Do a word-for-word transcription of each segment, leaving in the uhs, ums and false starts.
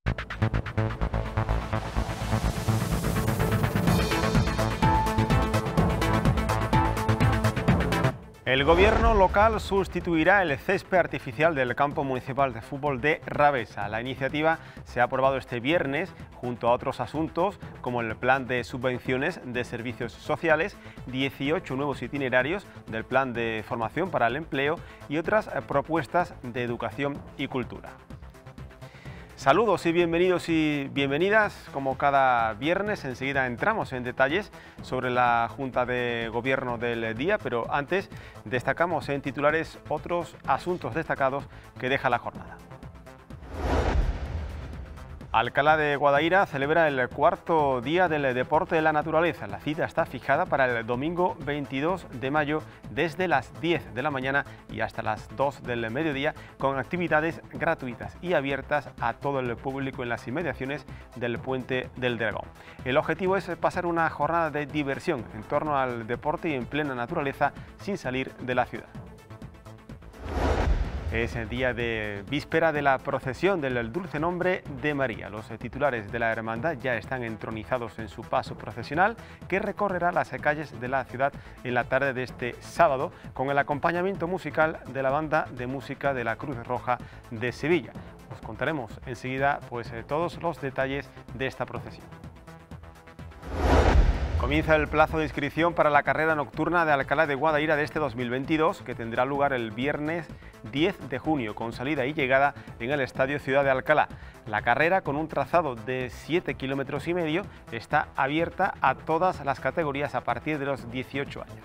El gobierno local sustituirá el césped artificial del campo municipal de fútbol de Rabesa. La iniciativa se ha aprobado este viernes junto a otros asuntos como el plan de subvenciones de servicios sociales, dieciocho nuevos itinerarios del plan de formación para el empleo y otras propuestas de educación y cultura. Saludos y bienvenidos y bienvenidas. Como cada viernes, enseguida entramos en detalles sobre la Junta de Gobierno del día, pero antes destacamos en titulares otros asuntos destacados que deja la jornada. Alcalá de Guadaira celebra el cuarto día del deporte de la naturaleza. La cita está fijada para el domingo veintidós de mayo desde las diez de la mañana y hasta las dos del mediodía, con actividades gratuitas y abiertas a todo el público en las inmediaciones del Puente del Dragón. El objetivo es pasar una jornada de diversión en torno al deporte y en plena naturaleza sin salir de la ciudad. Es el día de víspera de la procesión del Dulce Nombre de María. Los titulares de la hermandad ya están entronizados en su paso procesional que recorrerá las calles de la ciudad en la tarde de este sábado con el acompañamiento musical de la banda de música de la Cruz Roja de Sevilla. Os contaremos enseguida pues, todos los detalles de esta procesión. Comienza el plazo de inscripción para la carrera nocturna de Alcalá de Guadaira de este dos mil veintidós, que tendrá lugar el viernes diez de junio, con salida y llegada en el Estadio Ciudad de Alcalá. La carrera, con un trazado de siete kilómetros y medio, está abierta a todas las categorías a partir de los dieciocho años.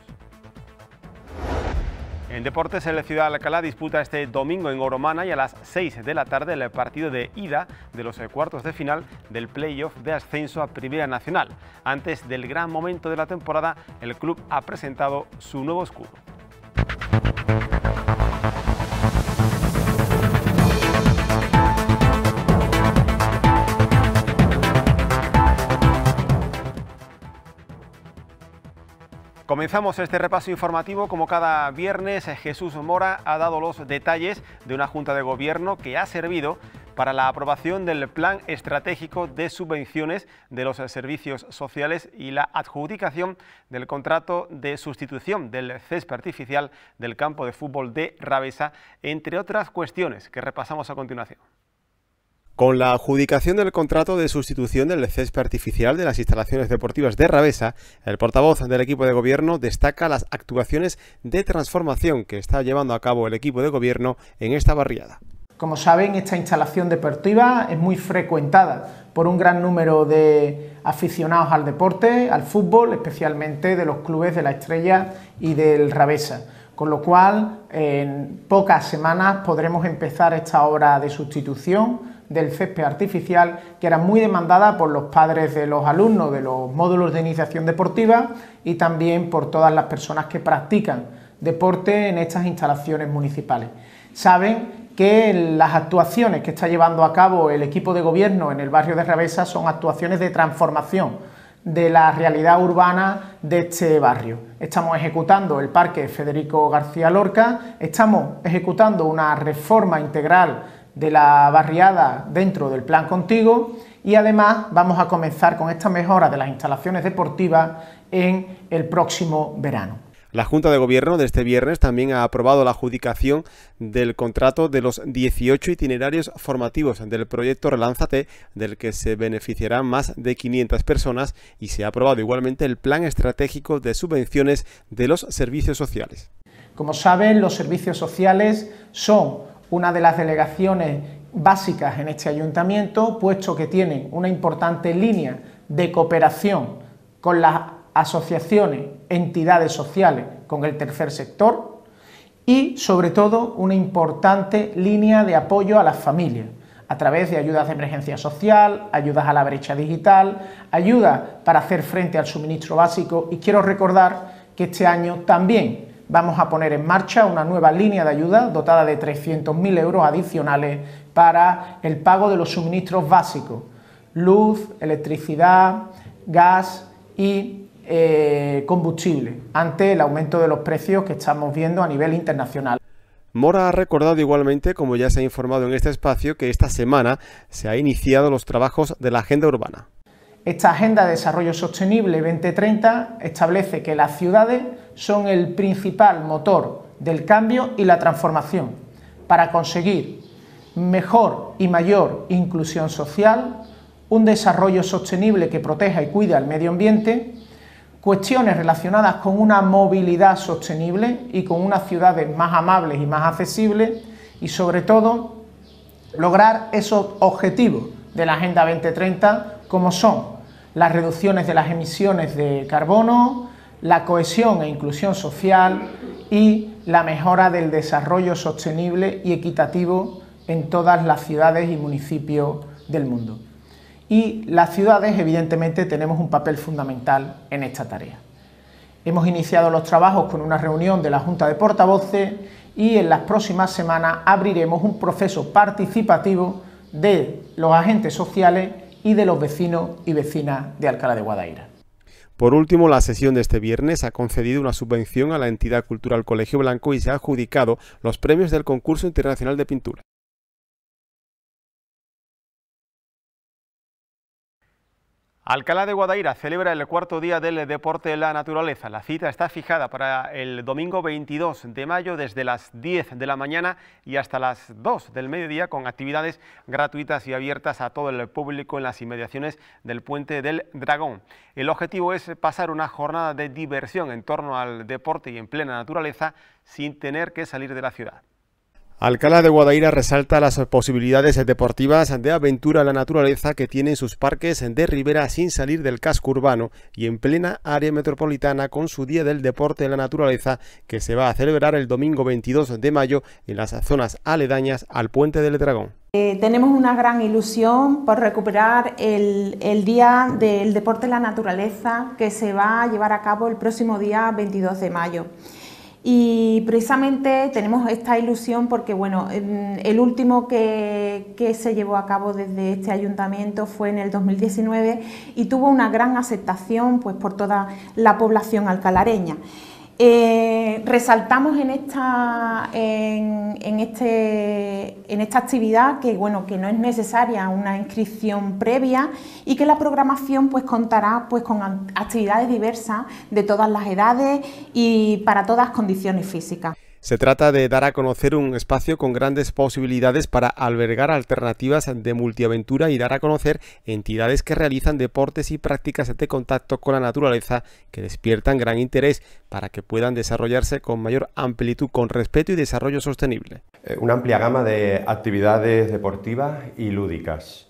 En deportes, el Ciudad de Alcalá disputa este domingo en Oromana y a las seis de la tarde el partido de ida de los cuartos de final del playoff de ascenso a Primera Nacional. Antes del gran momento de la temporada, el club ha presentado su nuevo escudo. Comenzamos este repaso informativo. Como cada viernes, Jesús Mora ha dado los detalles de una Junta de Gobierno que ha servido para la aprobación del Plan Estratégico de Subvenciones de los Servicios Sociales y la adjudicación del contrato de sustitución del césped artificial del campo de fútbol de Rabesa, entre otras cuestiones que repasamos a continuación. Con la adjudicación del contrato de sustitución del césped artificial de las instalaciones deportivas de Rabesa, el portavoz del equipo de gobierno destaca las actuaciones de transformación que está llevando a cabo el equipo de gobierno en esta barriada. Como saben, esta instalación deportiva es muy frecuentada por un gran número de aficionados al deporte, al fútbol, especialmente de los clubes de La Estrella y del Rabesa. Con lo cual, en pocas semanas podremos empezar esta obra de sustitución del césped artificial, que era muy demandada por los padres de los alumnos de los módulos de iniciación deportiva y también por todas las personas que practican deporte en estas instalaciones municipales. Saben que las actuaciones que está llevando a cabo el equipo de gobierno en el barrio de Rabesa son actuaciones de transformación de la realidad urbana de este barrio. Estamos ejecutando el Parque Federico García Lorca, estamos ejecutando una reforma integral de la barriada dentro del Plan Contigo y además vamos a comenzar con esta mejora de las instalaciones deportivas en el próximo verano. La Junta de Gobierno de este viernes también ha aprobado la adjudicación del contrato de los dieciocho itinerarios formativos del proyecto Relánzate, del que se beneficiarán más de quinientas personas, y se ha aprobado igualmente el Plan Estratégico de Subvenciones de los Servicios Sociales. Como saben, los servicios sociales son una de las delegaciones básicas en este ayuntamiento, puesto que tienen una importante línea de cooperación con las asociaciones, entidades sociales, con el tercer sector y, sobre todo, una importante línea de apoyo a las familias a través de ayudas de emergencia social, ayudas a la brecha digital, ayudas para hacer frente al suministro básico, y quiero recordar que este año también vamos a poner en marcha una nueva línea de ayuda dotada de trescientos mil euros adicionales para el pago de los suministros básicos, luz, electricidad, gas y eh, combustible, ante el aumento de los precios que estamos viendo a nivel internacional. Mora ha recordado igualmente, como ya se ha informado en este espacio, que esta semana se han iniciado los trabajos de la Agenda Urbana. Esta Agenda de Desarrollo Sostenible veinte treinta establece que las ciudades son el principal motor del cambio y la transformación para conseguir mejor y mayor inclusión social, un desarrollo sostenible que proteja y cuide al medio ambiente, cuestiones relacionadas con una movilidad sostenible y con unas ciudades más amables y más accesibles y sobre todo lograr esos objetivos de la Agenda veinte treinta como son las reducciones de las emisiones de carbono, la cohesión e inclusión social y la mejora del desarrollo sostenible y equitativo en todas las ciudades y municipios del mundo. Y las ciudades, evidentemente, tenemos un papel fundamental en esta tarea. Hemos iniciado los trabajos con una reunión de la Junta de Portavoces y en las próximas semanas abriremos un proceso participativo de los agentes sociales y de los vecinos y vecinas de Alcalá de Guadaira. Por último, la sesión de este viernes ha concedido una subvención a la entidad cultural Colegio Blanco y se ha adjudicado los premios del Concurso Internacional de Pintura. Alcalá de Guadaira celebra el cuarto día del deporte de la naturaleza. La cita está fijada para el domingo veintidós de mayo desde las diez de la mañana y hasta las dos del mediodía con actividades gratuitas y abiertas a todo el público en las inmediaciones del Puente del Dragón. El objetivo es pasar una jornada de diversión en torno al deporte y en plena naturaleza sin tener que salir de la ciudad. Alcalá de Guadaira resalta las posibilidades deportivas de aventura en la naturaleza que tienen sus parques de ribera sin salir del casco urbano y en plena área metropolitana con su Día del Deporte en la Naturaleza que se va a celebrar el domingo veintidós de mayo en las zonas aledañas al Puente del Dragón. Eh, tenemos una gran ilusión por recuperar el, el Día del Deporte en la Naturaleza que se va a llevar a cabo el próximo día veintidós de mayo. Y precisamente tenemos esta ilusión porque bueno, el último que, que se llevó a cabo desde este ayuntamiento fue en el dos mil diecinueve y tuvo una gran aceptación pues, por toda la población alcalareña. Eh, resaltamos en esta, en, en, este, en esta actividad que, bueno, que no es necesaria una inscripción previa y que la programación pues, contará pues, con actividades diversas de todas las edades y para todas condiciones físicas. Se trata de dar a conocer un espacio con grandes posibilidades para albergar alternativas de multiaventura y dar a conocer entidades que realizan deportes y prácticas de contacto con la naturaleza que despiertan gran interés para que puedan desarrollarse con mayor amplitud, con respeto y desarrollo sostenible. Una amplia gama de actividades deportivas y lúdicas,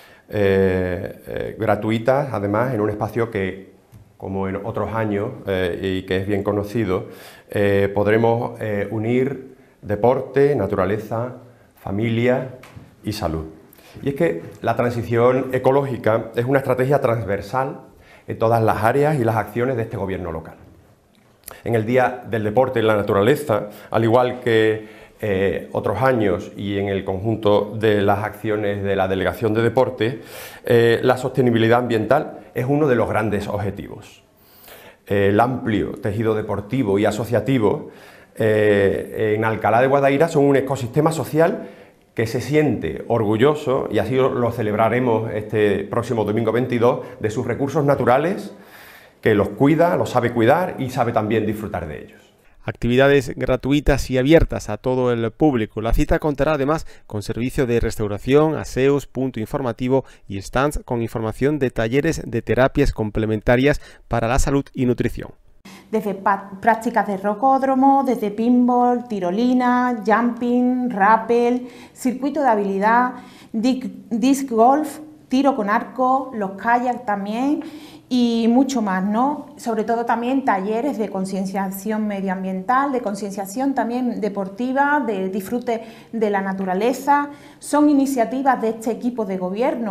eh, eh, gratuitas además en un espacio que, como en otros años eh, y que es bien conocido, eh, podremos eh, unir deporte, naturaleza, familia y salud. Y es que la transición ecológica es una estrategia transversal en todas las áreas y las acciones de este gobierno local. En el Día del Deporte y la Naturaleza, al igual que eh, otros años y en el conjunto de las acciones de la Delegación de Deporte, eh, la sostenibilidad ambiental es uno de los grandes objetivos. El amplio tejido deportivo y asociativo eh, en Alcalá de Guadaira son un ecosistema social que se siente orgulloso, y así lo celebraremos este próximo domingo veintidós, de sus recursos naturales, que los cuida, los sabe cuidar y sabe también disfrutar de ellos. Actividades gratuitas y abiertas a todo el público. La cita contará además con servicio de restauración, aseos, punto informativo y stands con información de talleres de terapias complementarias para la salud y nutrición. Desde prácticas de rocódromo, desde pinball, tirolina, jumping, rappel, circuito de habilidad, disc golf, tiro con arco, los kayaks también y mucho más, ¿no? Sobre todo también talleres de concienciación medioambiental, de concienciación también deportiva, de disfrute de la naturaleza. Son iniciativas de este equipo de gobierno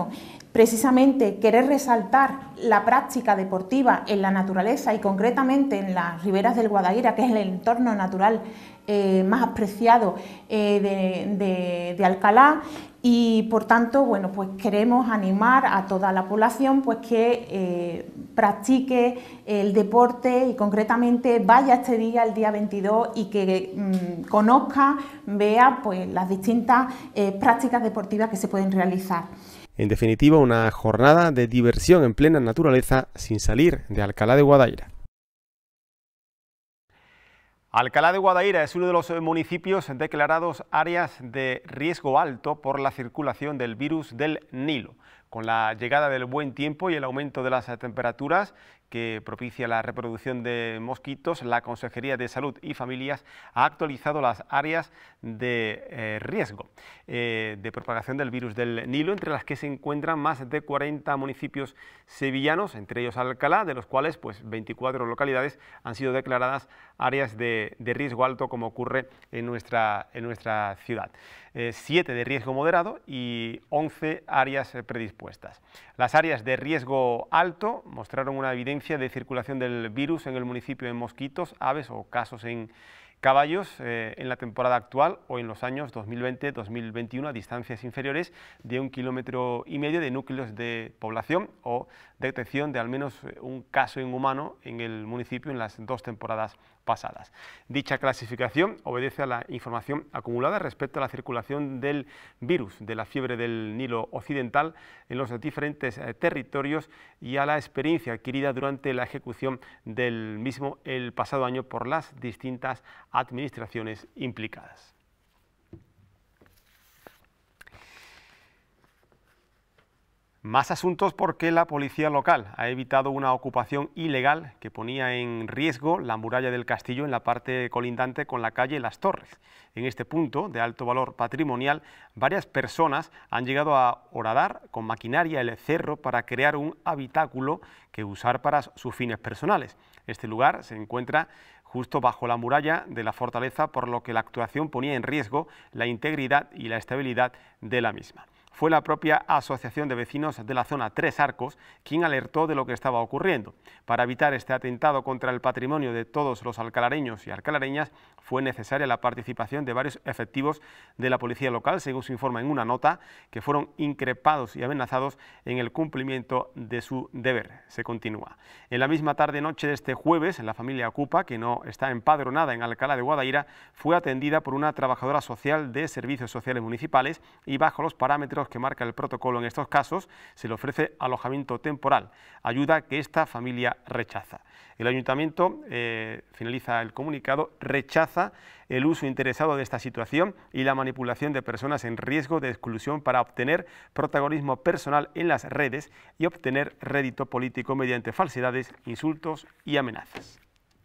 precisamente querer resaltar la práctica deportiva en la naturaleza y concretamente en las riberas del Guadaira, que es el entorno natural eh, más apreciado eh, de, de, de Alcalá, y por tanto, bueno, pues queremos animar a toda la población pues que eh, practique el deporte y concretamente vaya este día, el día veintidós, y que mmm, conozca, vea pues las distintas eh, prácticas deportivas que se pueden realizar. En definitiva, una jornada de diversión en plena naturaleza sin salir de Alcalá de Guadaira. Alcalá de Guadaira es uno de los municipios declarados áreas de riesgo alto por la circulación del virus del Nilo. Con la llegada del buen tiempo y el aumento de las temperaturas que propicia la reproducción de mosquitos, la Consejería de Salud y Familias ha actualizado las áreas de eh, riesgo eh, de propagación del virus del Nilo, entre las que se encuentran más de cuarenta municipios sevillanos, entre ellos Alcalá, de los cuales pues, veinticuatro localidades han sido declaradas áreas de, de riesgo alto, como ocurre en nuestra, en nuestra ciudad. Eh, siete de riesgo moderado y once áreas predispuestas. Las áreas de riesgo alto mostraron una evidencia de circulación del virus en el municipio en mosquitos, aves o casos en caballos eh, en la temporada actual o en los años dos mil veinte dos mil veintiuno a distancias inferiores de un kilómetro y medio de núcleos de población o detección de al menos un caso en humano en el municipio en las dos temporadas pasadas. Dicha clasificación obedece a la información acumulada respecto a la circulación del virus de la fiebre del Nilo Occidental en los diferentes eh, territorios y a la experiencia adquirida durante la ejecución del mismo el pasado año por las distintas administraciones implicadas. Más asuntos porque la policía local ha evitado una ocupación ilegal que ponía en riesgo la muralla del castillo en la parte colindante con la calle Las Torres. En este punto, de alto valor patrimonial, varias personas han llegado a horadar con maquinaria el cerro para crear un habitáculo que usar para sus fines personales. Este lugar se encuentra justo bajo la muralla de la fortaleza, por lo que la actuación ponía en riesgo la integridad y la estabilidad de la misma. Fue la propia Asociación de Vecinos de la zona Tres Arcos quien alertó de lo que estaba ocurriendo. Para evitar este atentado contra el patrimonio de todos los alcalareños y alcalareñas, fue necesaria la participación de varios efectivos de la policía local, según se informa en una nota, que fueron increpados y amenazados en el cumplimiento de su deber. Se continúa. En la misma tarde-noche de este jueves, la familia Cupa, que no está empadronada en Alcalá de Guadaira, fue atendida por una trabajadora social de Servicios Sociales Municipales y bajo los parámetros que marca el protocolo en estos casos, se le ofrece alojamiento temporal, ayuda que esta familia rechaza. El ayuntamiento, eh, finaliza el comunicado, rechaza el uso interesado de esta situación y la manipulación de personas en riesgo de exclusión para obtener protagonismo personal en las redes y obtener rédito político mediante falsedades, insultos y amenazas.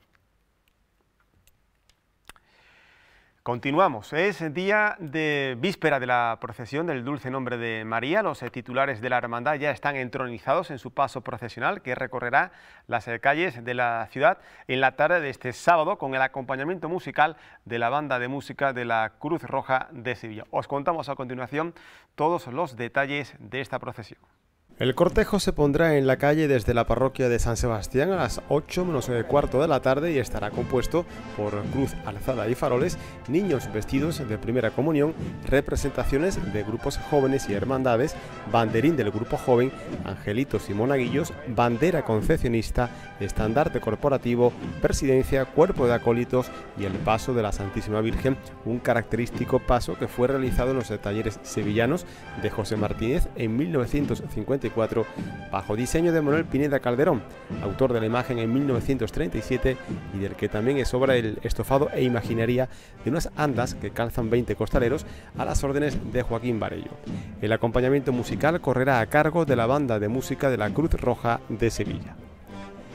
Continuamos. Es día de víspera de la procesión del Dulce Nombre de María. Los titulares de la hermandad ya están entronizados en su paso procesional que recorrerá las calles de la ciudad en la tarde de este sábado con el acompañamiento musical de la banda de música de la Cruz Roja de Sevilla. Os contamos a continuación todos los detalles de esta procesión. El cortejo se pondrá en la calle desde la parroquia de San Sebastián a las ocho menos cuarto de la tarde y estará compuesto por cruz alzada y faroles, niños vestidos de primera comunión, representaciones de grupos jóvenes y hermandades, banderín del grupo joven, angelitos y monaguillos, bandera concesionista, estandarte corporativo, presidencia, cuerpo de acólitos y el paso de la Santísima Virgen, un característico paso que fue realizado en los talleres sevillanos de José Martínez en mil novecientos cincuenta y cuatro bajo diseño de Manuel Pineda Calderón, autor de la imagen en mil novecientos treinta y siete y del que también es obra el estofado e imaginería de unas andas que calzan veinte costaleros a las órdenes de Joaquín Varello. El acompañamiento musical correrá a cargo de la banda de música de la Cruz Roja de Sevilla.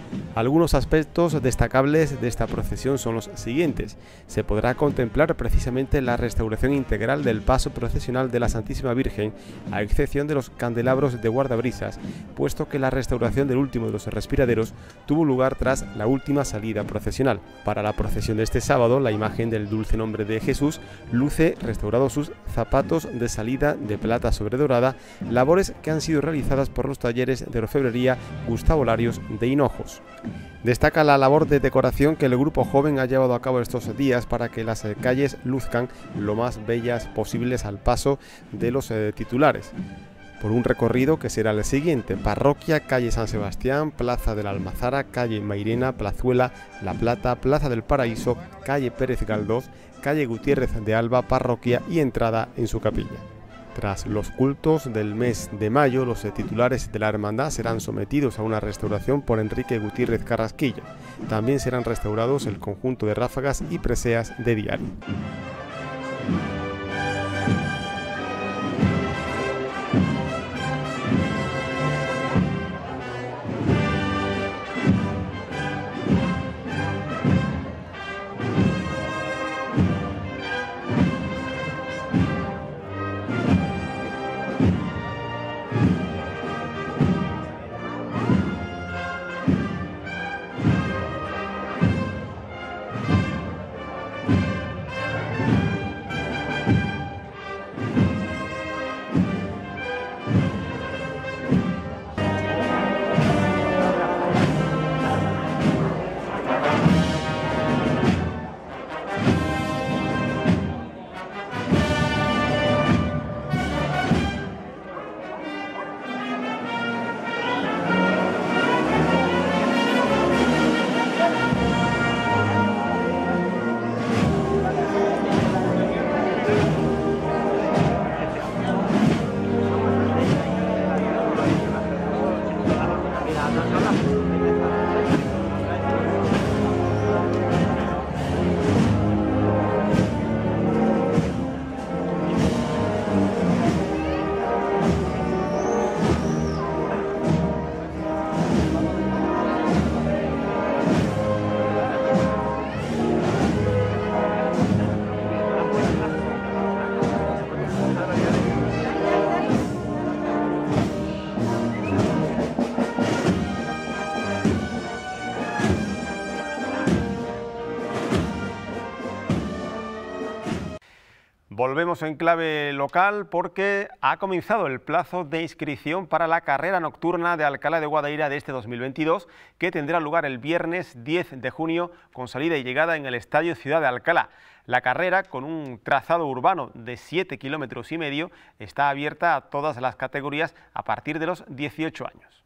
Algunos aspectos destacables de esta procesión son los siguientes. Se podrá contemplar precisamente la restauración integral del paso procesional de la Santísima Virgen, a excepción de los candelabros de guardabrisas, puesto que la restauración del último de los respiraderos tuvo lugar tras la última salida procesional. Para la procesión de este sábado, la imagen del Dulce Nombre de Jesús luce restaurados sus zapatos de salida de plata sobre dorada, labores que han sido realizadas por los talleres de orfebrería Gustavo Larios de Hinojos. Destaca la labor de decoración que el grupo joven ha llevado a cabo estos días para que las calles luzcan lo más bellas posibles al paso de los eh, titulares, por un recorrido que será el siguiente: Parroquia, calle San Sebastián, Plaza de la Almazara, calle Mairena, Plazuela, La Plata, Plaza del Paraíso, calle Pérez Galdós, calle Gutiérrez de Alba, Parroquia y entrada en su capilla. Tras los cultos del mes de mayo, los titulares de la hermandad serán sometidos a una restauración por Enrique Gutiérrez Carrasquilla. También serán restaurados el conjunto de ráfagas y preseas de diario. Volvemos en clave local porque ha comenzado el plazo de inscripción para la carrera nocturna de Alcalá de Guadaira de este dos mil veintidós, que tendrá lugar el viernes diez de junio con salida y llegada en el Estadio Ciudad de Alcalá. La carrera, con un trazado urbano de siete kilómetros y medio, está abierta a todas las categorías a partir de los dieciocho años.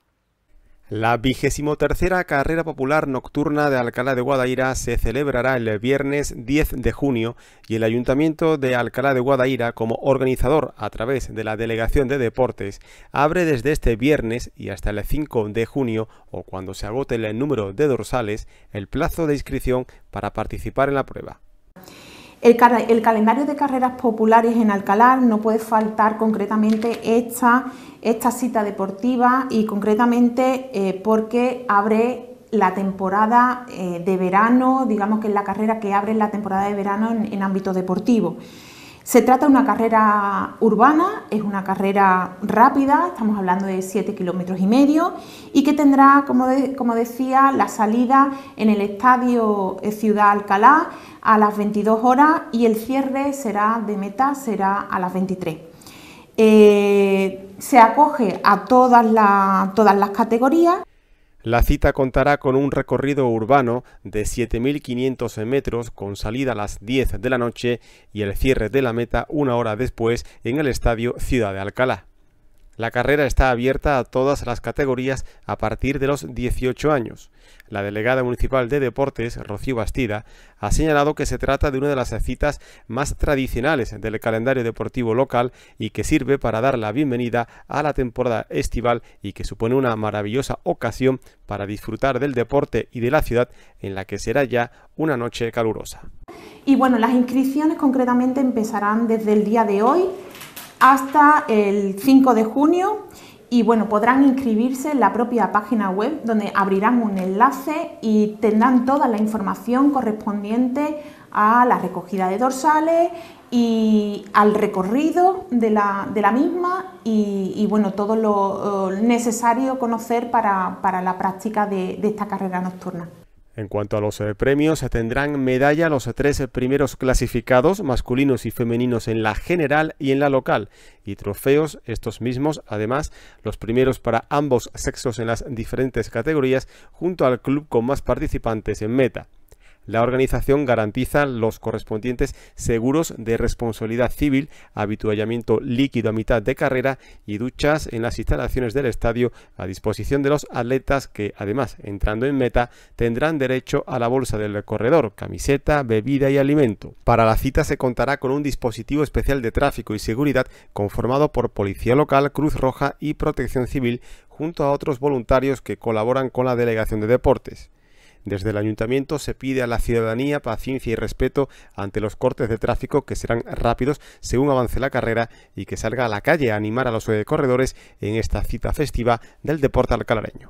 La vigésimo tercera carrera popular nocturna de Alcalá de Guadaira se celebrará el viernes diez de junio y el Ayuntamiento de Alcalá de Guadaira, como organizador a través de la Delegación de Deportes, abre desde este viernes y hasta el cinco de junio, o cuando se agote el número de dorsales, el plazo de inscripción para participar en la prueba. El, el calendario de carreras populares en Alcalá no puede faltar concretamente esta, esta cita deportiva y concretamente eh, porque abre la temporada eh, de verano, digamos que es la carrera que abre la temporada de verano en, en ámbito deportivo. Se trata de una carrera urbana, es una carrera rápida, estamos hablando de siete kilómetros y medio, y que tendrá, como, de, como decía, la salida en el Estadio Ciudad Alcalá a las veintidós horas y el cierre será de meta será a las veintitrés. Eh, se acoge a todas, la, todas las categorías. La cita contará con un recorrido urbano de siete mil quinientos metros con salida a las diez de la noche y el cierre de la meta una hora después en el Estadio Ciudad de Alcalá. La carrera está abierta a todas las categorías a partir de los dieciocho años. La delegada municipal de Deportes, Rocío Bastida, ha señalado que se trata de una de las citas más tradicionales del calendario deportivo local y que sirve para dar la bienvenida a la temporada estival y que supone una maravillosa ocasión para disfrutar del deporte y de la ciudad, en la que será ya una noche calurosa. Y bueno, las inscripciones concretamente empezarán desde el día de hoy hasta el cinco de junio y bueno, podrán inscribirse en la propia página web, donde abrirán un enlace y tendrán toda la información correspondiente a la recogida de dorsales y al recorrido de la, de la misma y, y bueno, todo lo uh, necesario conocer para, para la práctica de, de esta carrera nocturna. En cuanto a los eh, premios, tendrán medalla los tres primeros clasificados, masculinos y femeninos en la general y en la local, y trofeos estos mismos, además los primeros para ambos sexos en las diferentes categorías, junto al club con más participantes en meta. La organización garantiza los correspondientes seguros de responsabilidad civil, habituallamiento líquido a mitad de carrera y duchas en las instalaciones del estadio a disposición de los atletas que, además, entrando en meta, tendrán derecho a la bolsa del corredor, camiseta, bebida y alimento. Para la cita se contará con un dispositivo especial de tráfico y seguridad conformado por Policía Local, Cruz Roja y Protección Civil, junto a otros voluntarios que colaboran con la Delegación de Deportes. Desde el Ayuntamiento se pide a la ciudadanía paciencia y respeto ante los cortes de tráfico, que serán rápidos según avance la carrera, y que salga a la calle a animar a los corredores en esta cita festiva del deporte alcalareño.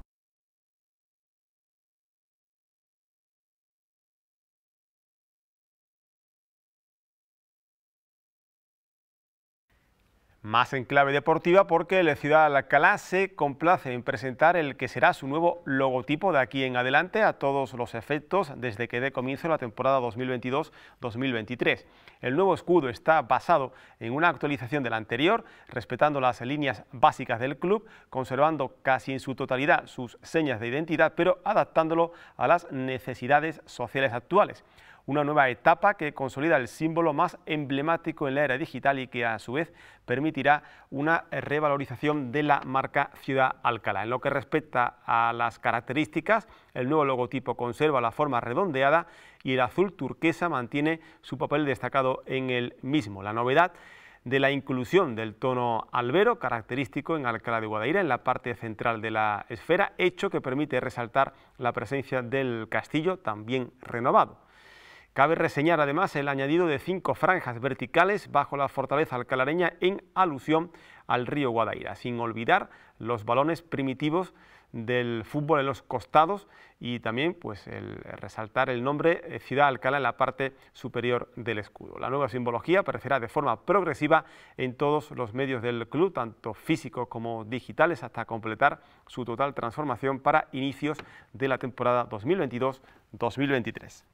Más en clave deportiva, porque la ciudad de Alcalá se complace en presentar el que será su nuevo logotipo de aquí en adelante a todos los efectos desde que dé comienzo la temporada dos mil veintidós dos mil veintitrés. El nuevo escudo está basado en una actualización del anterior, respetando las líneas básicas del club, conservando casi en su totalidad sus señas de identidad, pero adaptándolo a las necesidades sociales actuales. Una nueva etapa que consolida el símbolo más emblemático en la era digital y que a su vez permitirá una revalorización de la marca Ciudad Alcalá. En lo que respecta a las características, el nuevo logotipo conserva la forma redondeada y el azul turquesa mantiene su papel destacado en el mismo. La novedad de la inclusión del tono albero, característico en Alcalá de Guadaira, en la parte central de la esfera, hecho que permite resaltar la presencia del castillo también renovado. Cabe reseñar además el añadido de cinco franjas verticales bajo la fortaleza alcalareña en alusión al río Guadaira, sin olvidar los balones primitivos del fútbol en los costados y también pues el resaltar el nombre Ciudad Alcalá en la parte superior del escudo. La nueva simbología aparecerá de forma progresiva en todos los medios del club, tanto físicos como digitales, hasta completar su total transformación para inicios de la temporada dos mil veintidós dos mil veintitrés.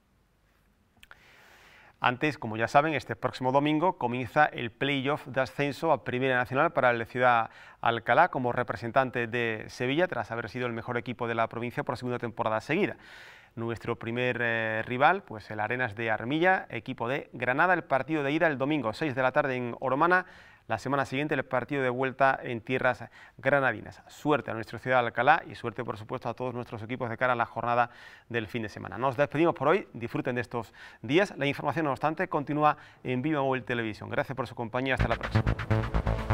Antes, como ya saben, este próximo domingo comienza el playoff de ascenso a Primera Nacional para el Ciudad Alcalá como representante de Sevilla, tras haber sido el mejor equipo de la provincia por segunda temporada seguida. Nuestro primer eh, rival, pues el Arenas de Armilla, equipo de Granada. El partido de ida el domingo, seis de la tarde en Oromana. La semana siguiente el partido de vuelta en tierras granadinas. Suerte a nuestra Ciudad de Alcalá y suerte, por supuesto, a todos nuestros equipos de cara a la jornada del fin de semana. Nos despedimos por hoy, disfruten de estos días. La información, no obstante, continúa en Viva Móvil Televisión. Gracias por su compañía, hasta la próxima.